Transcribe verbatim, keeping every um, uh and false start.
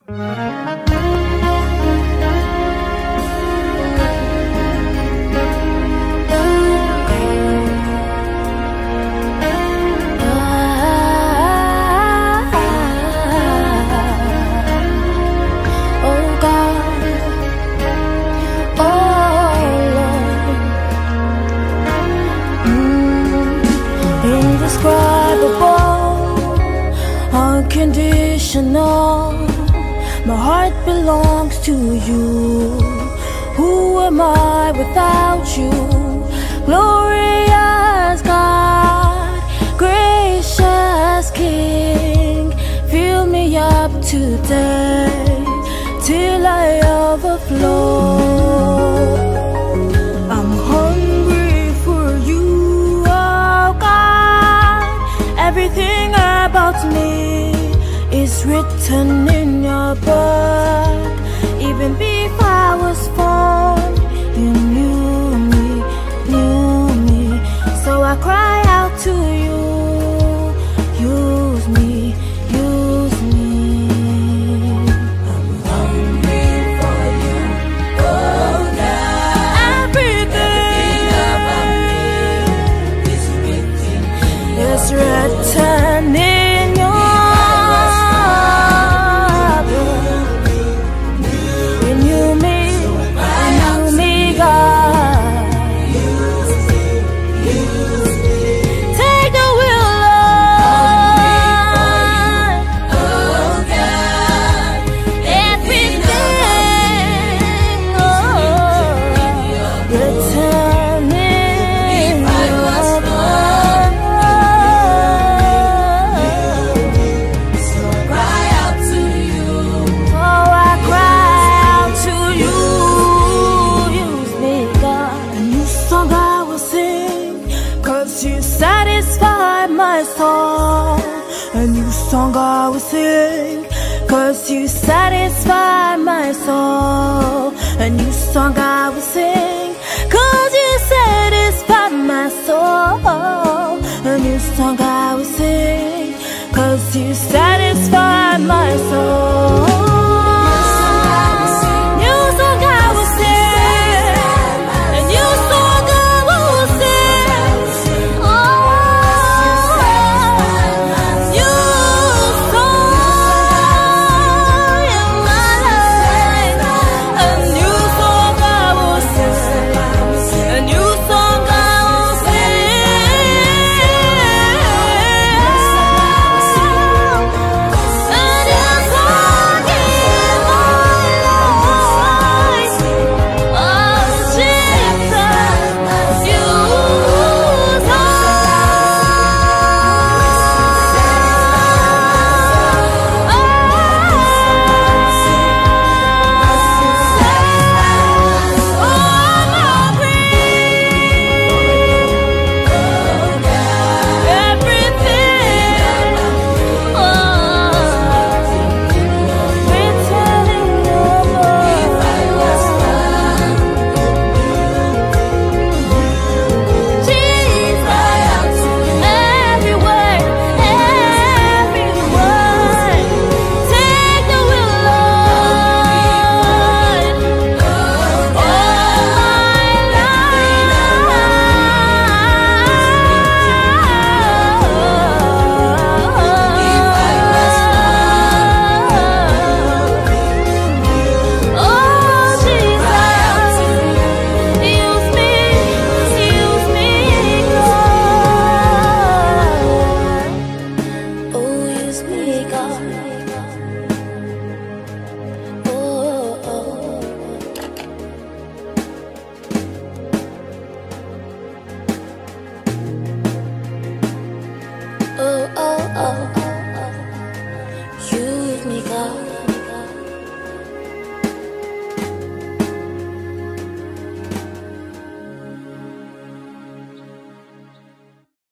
Unconditional, my heart belongs to you. Who am I without you? Glorious God, gracious King, fill me up today till I overflow. I'm hungry for you, oh God. Everything about me is written in your book. Even before I was formed, you knew me, knew me. So I cry out to you, use me, use me. I'm hungry for you, oh God. Everything, Everything about me is written in your It's written in a new song I will sing, 'cause you satisfy my soul. A new song I will sing, 'cause you satisfy my soul. A new song I will sing, 'cause you satisfy my soul. Oh, oh, oh, oh, use me, God.